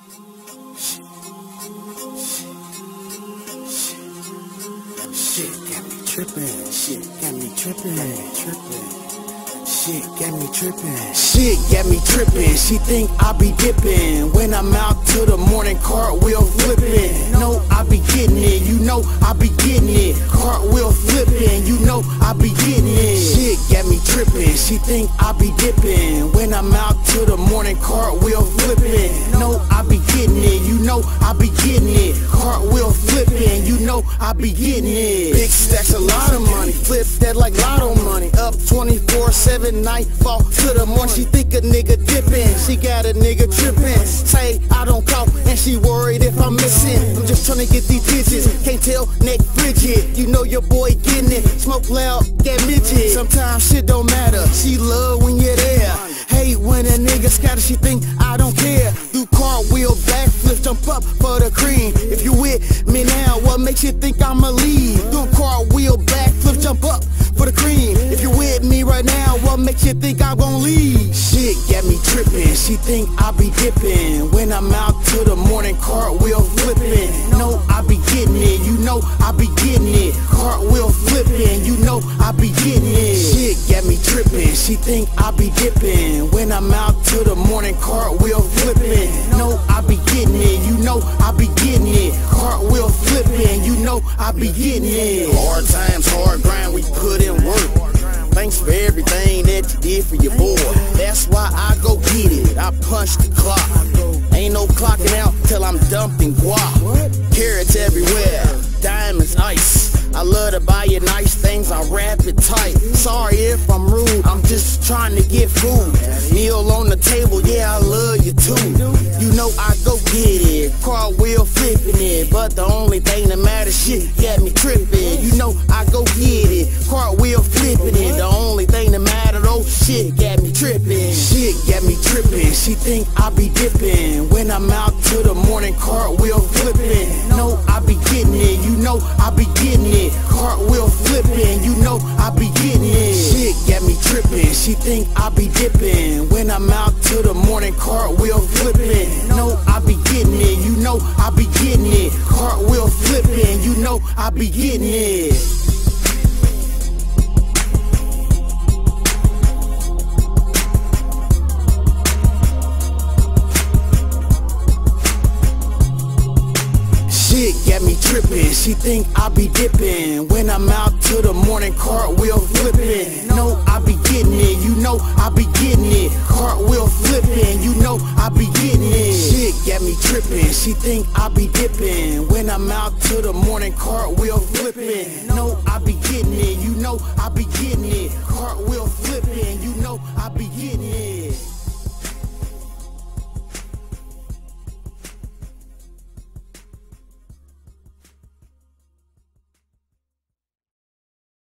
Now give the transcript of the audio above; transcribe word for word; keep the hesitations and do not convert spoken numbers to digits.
Shit got me trippin', shit got me trippin', trippin'. Shit got me trippin', shit got me trippin'. She think I be dippin' when I'm out to the morning cartwheel flippin'. No, I be gettin' it, you know I be gettin' it. Cartwheel flippin', you know I be gettin' it. Shit got me trippin', she think I be dippin' when I'm out to the morning cartwheel flippin'. No, I be gettin' it, you know I be gettin' it. Cartwheel flippin', you know I be gettin' it. Big stacks, a lot of money, flip that like lotto money. Up twenty-four seven, nightfall to the morning. She think a nigga dippin', she got a nigga trippin'. Say I don't call, and she worried if I'm missing. I'm just tryna get these digits, can't tell neck frigid. You know your boy gettin' it, smoke loud, get midget. Sometimes shit don't matter, she love when you're there. Hate when a nigga scatter, she think I don't care. Do cartwheel, backflip, jump up for the cream. If you with me now, what makes you think I'ma leave? Do cartwheel, backflip, jump up for the cream. If you with me right now, what makes you think I'm gon' leave? Shit got me trippin', she think I be dippin' when I'm out to the morning cartwheel flippin'. No, I be gettin' it, you know I be gettin' it. Cartwheel flippin', you know I be gettin' it. Shit got me trippin', she think I be dippin' when I'm out to the morning cartwheel flippin'. No, I be gettin' it, you know I be gettin' it. Cartwheel flippin', you know I be gettin' it. Hard times, hard grind, we put in work. Thanks for everything that you did for your boy. That's why I go get it, I punch the clock. Ain't no clocking out till I'm dumping guap. Carrots everywhere, diamonds, ice. I love to buy you nice things, I wrap it tight. Sorry if I'm rude, I'm just trying to get food. Meal on the table, yeah, I love you too. You know I go get it, cartwheel flipping it. But the only thing that matters, shit got me trippin'. You know I go get it, cartwheel flipping it. The only thing that matter though, shit got me trippin'. Shit got me trippin', she think I be dippin' when I'm out to the morning cartwheel flippin'. No, I be gettin' it, you know I be gettin' it. Cartwheel flippin', you know I be gettin' it. Shit got me trippin', she think I be dippin' when I'm out to the morning cartwheel flippin'. No, I be gettin' it, you know I be gettin' it. Cartwheel flippin', you know I be gettin' it. Shit got me trippin', she think I be dippin' when I'm out to the morning cartwheel flippin'. No, I be gettin' it, you know I be gettin' it. Cartwheel flippin', you know I be gettin' it. Shit got me trippin', she think I be dippin' when I'm out to the morning cartwheel flippin'. No, I be gettin' it, you know I be gettin' it. Cartwheel flippin', you